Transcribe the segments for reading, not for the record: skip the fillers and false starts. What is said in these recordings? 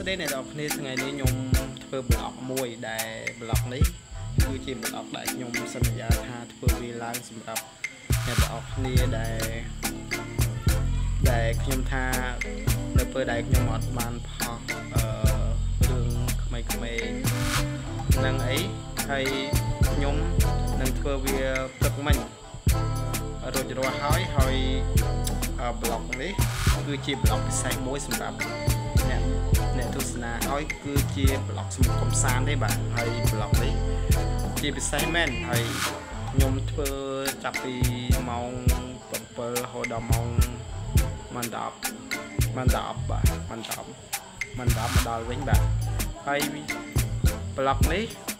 ស្ដីអ្នកនរគ្នាថ្ងៃនេះខ្ញុំធ្វើប្លុកមួយដែលប្លុកនេះគឺជាប្លុកដែលខ្ញុំសន្យាថាធ្វើវាឡើងសម្រាប់អ្នកនរគ្នាដែលខ្ញុំថានៅពេលដែលខ្ញុំអត់បានផុសរឿងក្មេងៗនឹងអីហើយខ្ញុំនឹងធ្វើវាព្រឹកមិញរួចរាល់ហើយប្លុកនេះគឺជាប្លុកពិសេសមួយសម្រាប់អ្នកទស្សនាឲ្យគឺជាប្លុកសម្រាប់កំសាន្តទេបាទហើយប្លុកនេះជាពិសេសមែនហើយខ្ញុំធ្វើចាប់ពីម៉ោង7រហូតដល់ម៉ោង10បាទម៉ោង10មកដល់វិញបាទហើយប្លុកនេះ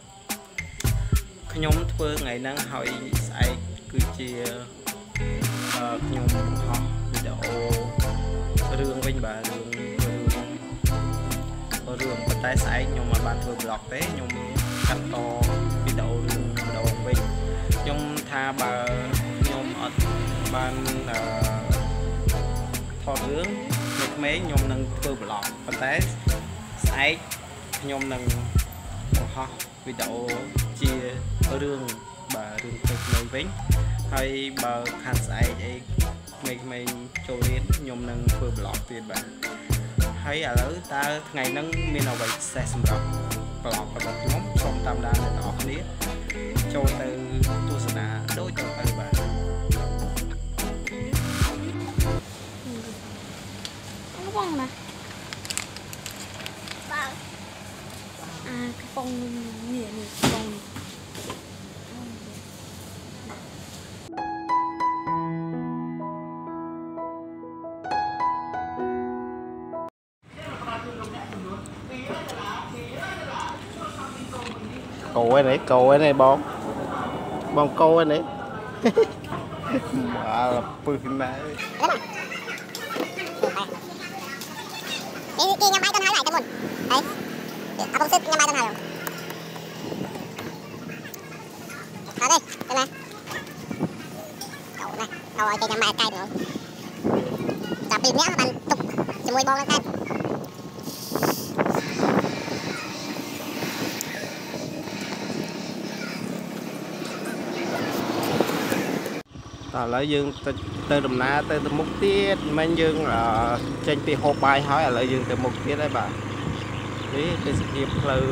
ខ្ញុំធ្វើថ្ងៃហ្នឹងហើយស្អែកគឺជាខ្ញុំបង្ហោះវីដេអូរឿងវិញបាទរឿងប៉ុន្តែស្អែកខ្ញុំមិនបានធ្វើប្លុកទេខ្ញុំកាត់តវីដេអូរឿងម្ដងវិញខ្ញុំថាបើខ្ញុំអត់បានថតរឿងក្មេងៗខ្ញុំនឹងធ្វើប្លុកប៉ុន្តែស្អែកខ្ញុំនឹងបង្ហោះវីដេអូជារឿងបាទរឿងក្មេងៗវិញហើយបើខាងស្អែកអីក្មេងៗចូលរៀនខ្ញុំនឹងធ្វើប្លុកទៀតបាទហើយឥឡូវតើថ្ងៃហ្នឹងមានអ្វីពិសេសសម្រាប់ប្លុករបស់ខ្ញុំសូមតាមដានអ្នកនរគ្នាចូលទៅទស្សនាដូចទៅបាទបងណាបងកំប៉ុងនេះកំប៉ុងកោឯនេះបងកោឯនេះបាទពឹសណាស់គេញ៉ាំបាយទៅហើយទៅមុនហើយអត់ពុកញ៉ាំបាយទៅហើយអត់ទេទៅណាកោឲ្យគេញ៉ាំបាយកែទៅចាប់ពីនេះបានទុកជាមួយបងកែឥឡូវយើងទៅដំណើរទៅមុខទៀតមិនយើងចេញពីហូបបាយហើយឥឡូវយើងទៅមុខទៀតហើយបាទនេះទេសភាពផ្លូវ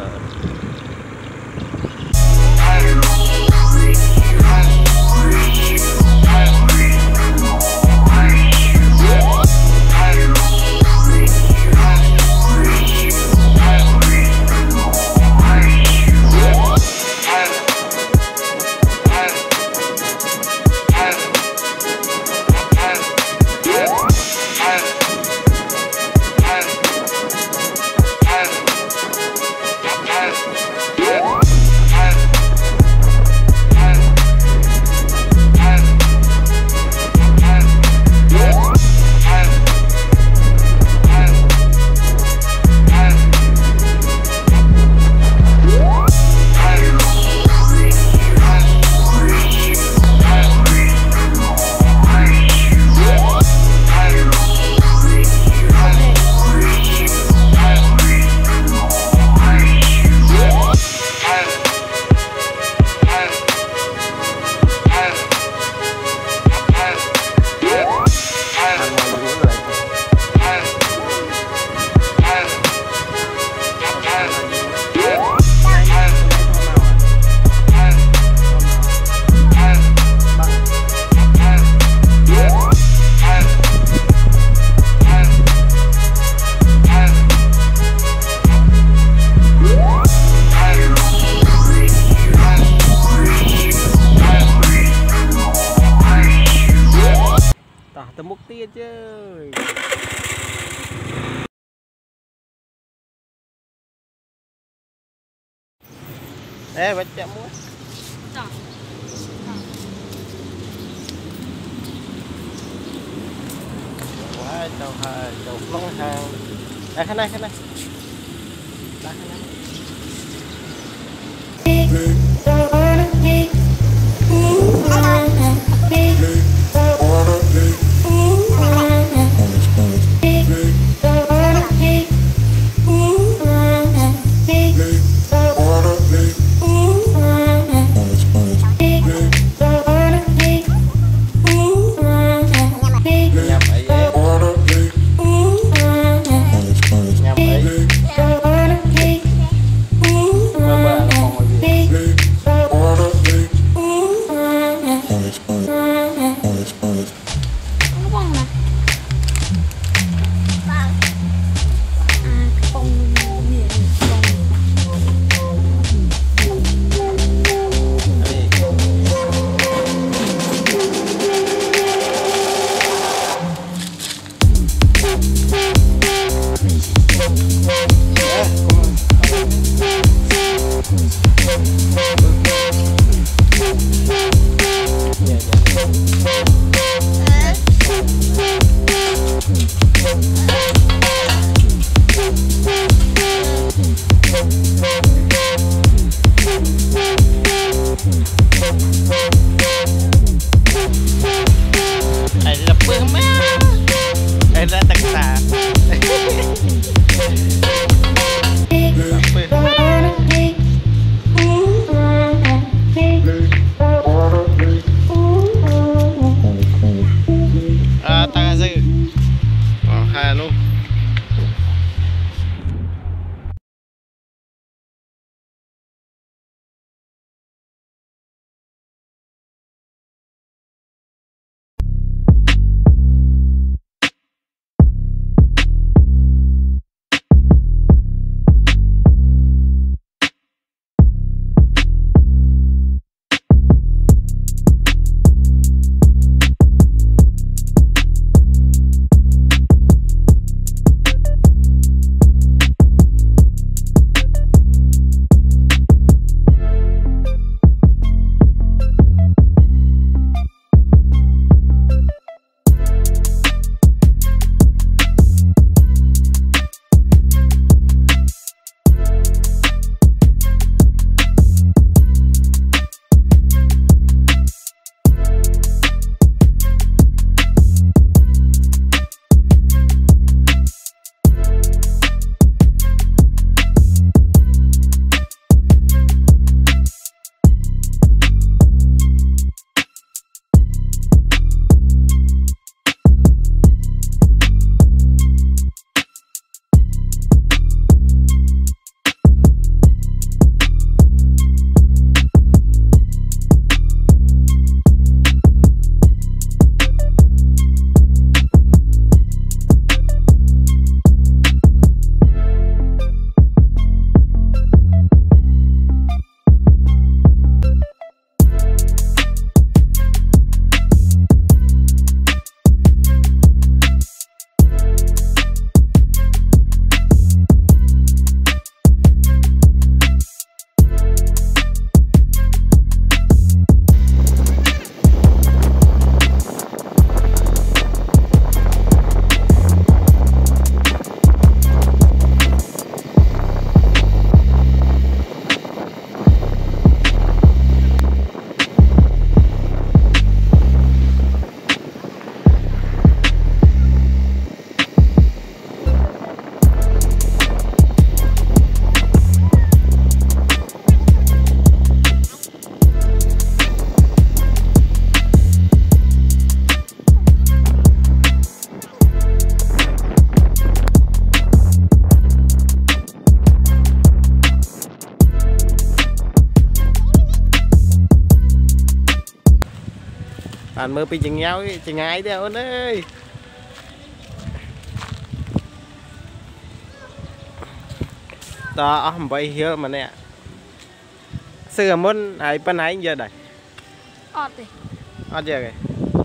ទៅមុខទៀតជើយបាច់ចាក់មួយចាว้ายเจ้าค่ะเจ้าลงทางข้างในได้ข้างใน bạn mơ bị chừng nhau chừng ai đấy ôn ơi đó không phải hiểu mà nè xưa muốn ai bên ấy giờ đây ọt đi ọt giờ kìa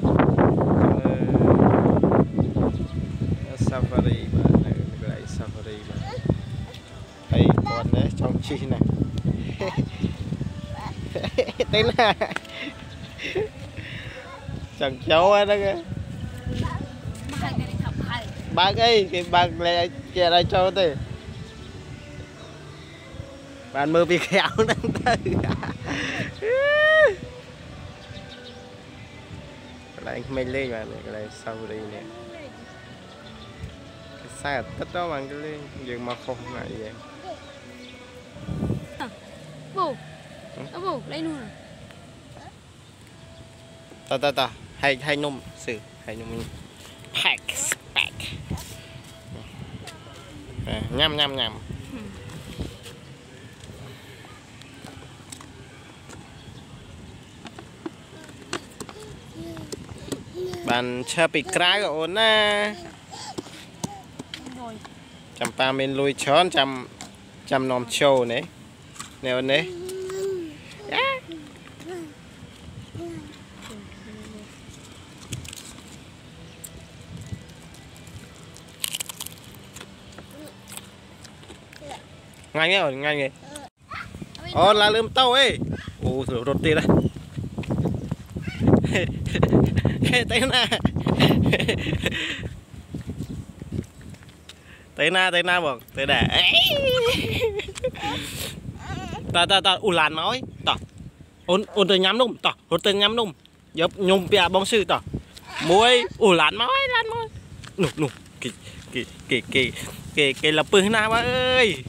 safari mà lại safari mà đây còn đấy trong chi này tên là chẳng cháu đó kìa ba cái bạc lại kia đây cho thế bạn mơ bị khéo đang tới lại mình lên mà cái này sau đi nè cái sai tất đó bằng cái lên dừng mà không lại vậy bù bù lấy luôn ta hay nôm xử hay nôm pack nhâm bạn chơi bị cái ổn na chăm pa mình lùi chón chăm nóm trâu này nè ổn đấy ngay nghe ổn ngay nghe là lưm tàu ấy ô thử rột tê đây tay naบอกtay đẻ ta làn nói ta ôn từ nhắm nung ta ôn từ nhắm nung giờ nhung bè bông sư ta muối làn nói nụ cái là pư na ba ơi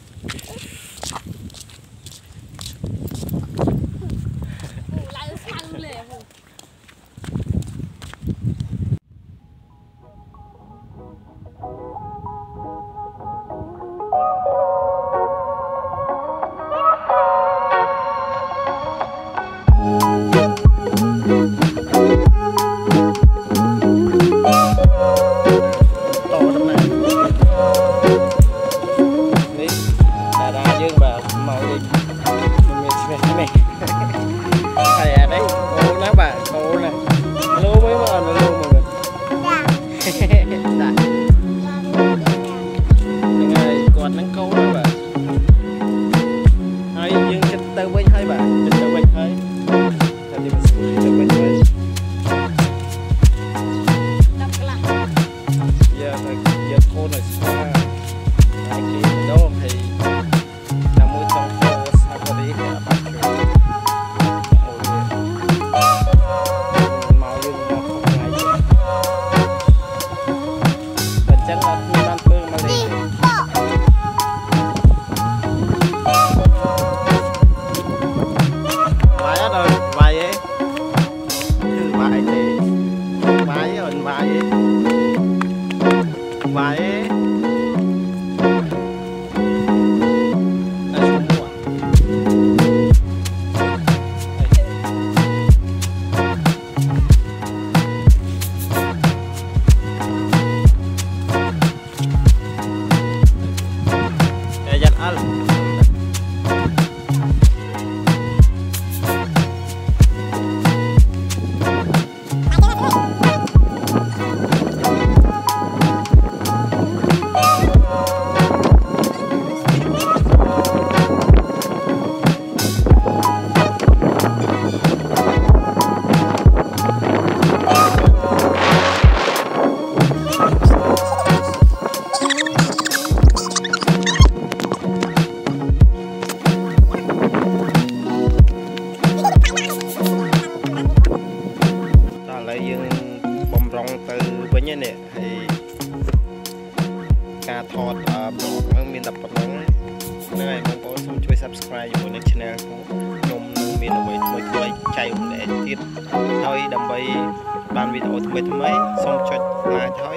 subscribe ជាមួយនឹង channel ខ្ញុំនឹងមានអ្វីថ្មីៗចែករំលែកទៀតហើយដើម្បីបានវីដេអូថ្មីៗសូមចុច like ហើយ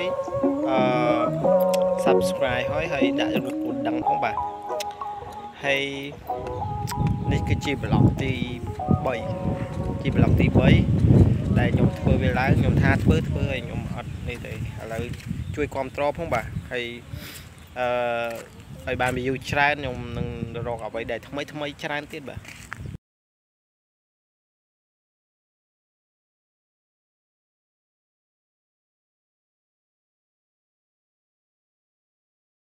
subscribe ហើយដាក់រូបកូនដឹងផងបាទហើយនេះគឺជា vlog ទី 3 ជា vlog ទី 3 đại nhóm thưa về lái nhóm tha thưa ấy nhóm ở đây thì là chui com trò không bà hay ai bàn bị yêu trai nhóm nâng rọc ở vậy để thay mấy trai tiết bà